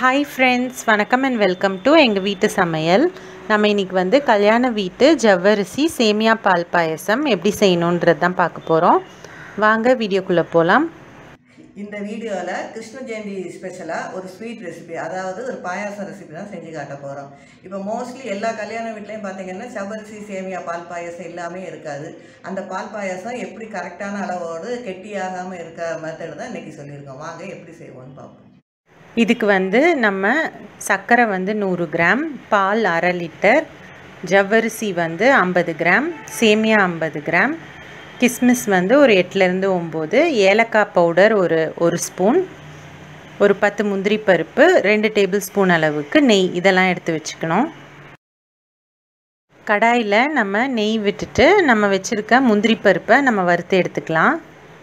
Hi friends, வணக்கம் and welcome to engavettusamayal. நம்ம இன்னைக்கு வந்து கல்யாண வீட்டு ஜவ்வரிசி சேமியா பால் பாயசம் எப்படி செய்யணும்ன்றது தான் பார்க்க போறோம். வாங்க வீடியோக்குள்ள போலாம். இந்த வீடியோல கிருஷ்ண ஜெயந்தி ஸ்பெஷலா ஒரு ஸ்வீட் ரெசிபி, அதாவது ஒரு பாயாசம் ரெசிபி தான் செஞ்சு காட்ட போறோம். இப்போ மோஸ்ட்லி எல்லா கல்யாண வீட்லயும் பாத்தீங்கன்னா ஜவ்வரிசி சேமியா பால் பாயசம் எல்லாமே இருக்காது. அந்த பால் பாயசம் எப்படி கரெக்டான அளவோடு கெட்டியாகாம இருக்க மெத்தட் தான் இன்னைக்கு சொல்லியிருக்கோம். வாங்க எப்படி செய்வோம்னு பார்ப்போம். இதுக்கு வந்து நம்ம சர்க்கரை வந்து 100 கிராம், பால் 1/2 லிட்டர், ஜவ்வரிசி வந்து 50 கிராம், சேமியா 50 கிராம், கிஸ்மிஸ் வந்து ஒரு 8லேருந்து 9, ஏலக்காய் பவுடர் ஒரு ஸ்பூன், ஒரு 10 முந்திரி பருப்பு, 2 டேபிள் ஸ்பூன் அளவுக்கு நெய், இதெல்லாம் எடுத்து வச்சுக்கணும். கடாயில் நம்ம நெய் விட்டுட்டு நம்ம வச்சுருக்க முந்திரி பருப்பை நம்ம வறுத்து எடுத்துக்கலாம்.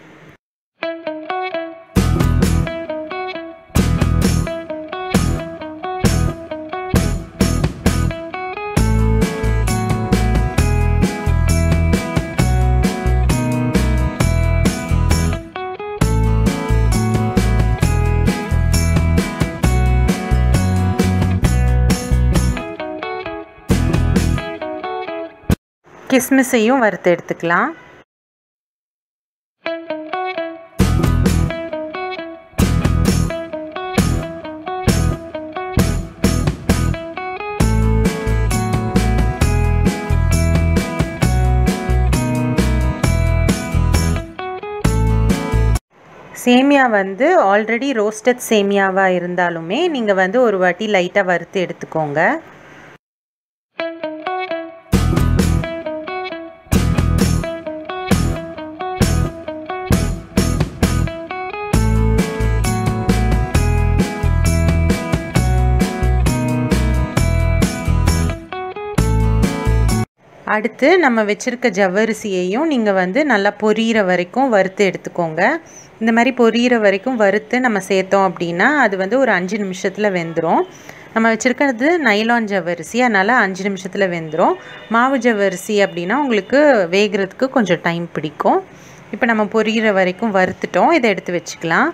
கிஸ்மிஸையும் வறுத்து எடுத்துக்கலாம். சேமியா வந்து ஆல்ரெடி ரோஸ்டட் சேமியாவாக இருந்தாலுமே நீங்கள் வந்து ஒரு வாட்டி லைட்டாக வறுத்து எடுத்துக்கோங்க. அடுத்து நம்ம வச்சுருக்க ஜவ்வரிசியையும் நீங்கள் வந்து நல்லா பொரியிற வரைக்கும் வறுத்து எடுத்துக்கோங்க. இந்த மாதிரி பொரியிற வரைக்கும் வறுத்து நம்ம சேர்த்தோம் அப்படின்னா அது வந்து ஒரு 5 நிமிஷத்தில் வெந்துடும். நம்ம வச்சுருக்கிறது நைலான் ஜவ்வரிசி, அதனால் 5 நிமிஷத்தில் வெந்துடும். மாவு ஜவ்வரிசி அப்படின்னா உங்களுக்கு வேகிறதுக்கு கொஞ்சம் டைம் பிடிக்கும். இப்போ நம்ம பொரியிற வரைக்கும் வறுத்துட்டோம், இதை எடுத்து வச்சுக்கலாம்.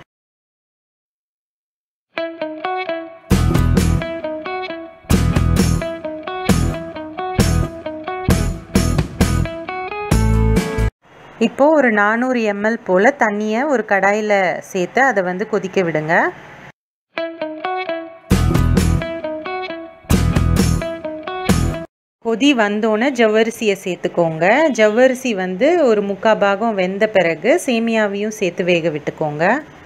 இப்போது ஒரு 400 ml போல் தண்ணியை ஒரு கடாயில் சேர்த்து அதை வந்து கொதிக்க விடுங்க. கொதி வந்தோன்னே ஜவ்வரிசியை சேர்த்துக்கோங்க. ஜவ்வரிசி வந்து ஒரு 3/4 பாகம் வெந்த பிறகு சேமியாவையும் சேர்த்து வேக விட்டுக்கோங்க.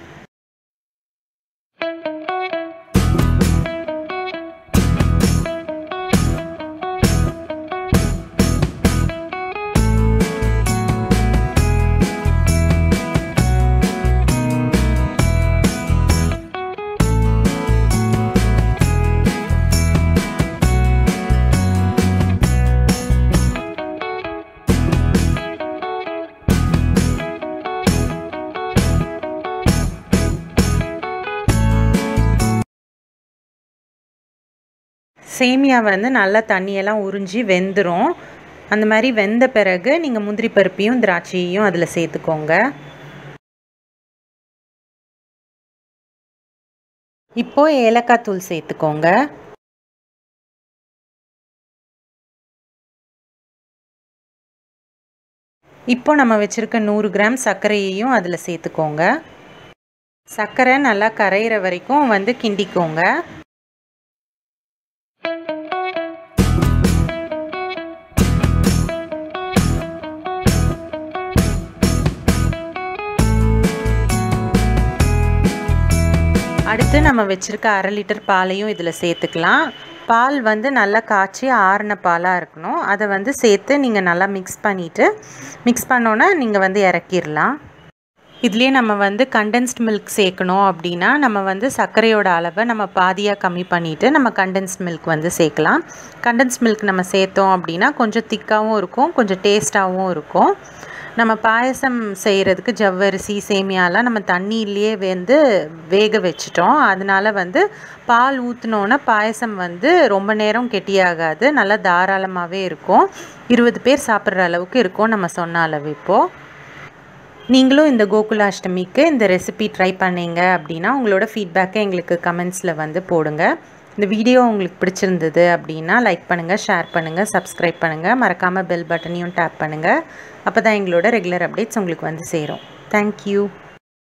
சேமியா வந்து நல்லா தண்ணியெல்லாம் உறிஞ்சி வெந்துடும். அந்த மாதிரி வெந்த பிறகு நீங்கள் முந்திரி பருப்பையும் திராட்சையையும் அதில் சேர்த்துக்கோங்க. இப்போது ஏலக்காய் தூள் சேர்த்துக்கோங்க. இப்போ நம்ம வச்சுருக்க 100 கிராம் சர்க்கரையையும் அதில் சேர்த்துக்கோங்க. சர்க்கரை நல்லா கரையிற வரைக்கும் வந்து கிண்டிக்கோங்க. அடுத்து நம்ம வச்சுருக்க 1/2 லிட்டர் பாலையும் இதில் சேர்த்துக்கலாம். பால் வந்து நல்லா காய்ச்சி ஆறின பாலாக இருக்கணும். அதை வந்து சேர்த்து நீங்கள் நல்லா மிக்ஸ் பண்ணோன்னா நீங்கள் வந்து இறக்கிடலாம். இதுலேயே நம்ம வந்து கண்டென்ஸ்ட் மில்க் சேர்க்கணும் அப்படின்னா நம்ம வந்து சர்க்கரையோட அளவை நம்ம பாதியாக கம்மி பண்ணிவிட்டு நம்ம கண்டென்ஸ்ட் மில்க் வந்து சேர்க்கலாம். கண்டென்ஸ்ட் மில்க் நம்ம சேர்த்தோம் அப்படின்னா கொஞ்சம் திக்காகவும் இருக்கும், கொஞ்சம் டேஸ்ட்டாகவும் இருக்கும். நம்ம பாயசம் செய்கிறதுக்கு ஜவ்வரிசி சேமியாலாம் நம்ம தண்ணியிலேயே வந்து வேக வச்சிட்டோம். அதனால் வந்து பால் ஊற்றினோன்னா பாயசம் வந்து ரொம்ப நேரம் கெட்டியாகாது, நல்லா தாராளமாகவே இருக்கும். 20 பேர் சாப்பிட்ற அளவுக்கு இருக்கும் நம்ம சொன்ன அளவு. இப்போது நீங்களும் இந்த கோகுலாஷ்டமிக்கு இந்த ரெசிபி ட்ரை பண்ணீங்க அப்படின்னா உங்களோட ஃபீட்பேக்கை எங்களுக்கு கமெண்ட்ஸில் வந்து போடுங்க. இந்த வீடியோ உங்களுக்கு பிடிச்சிருந்தது அப்படின்னா லைக் பண்ணுங்கள், ஷேர் பண்ணுங்கள், சப்ஸ்கிரைப் பண்ணுங்கள். மறக்காமல் பெல் பட்டனையும் டேப் பண்ணுங்கள். அப்போ தான் எங்களோட ரெகுலர் அப்டேட்ஸ் உங்களுக்கு வந்து சேரும். தேங்க்யூ.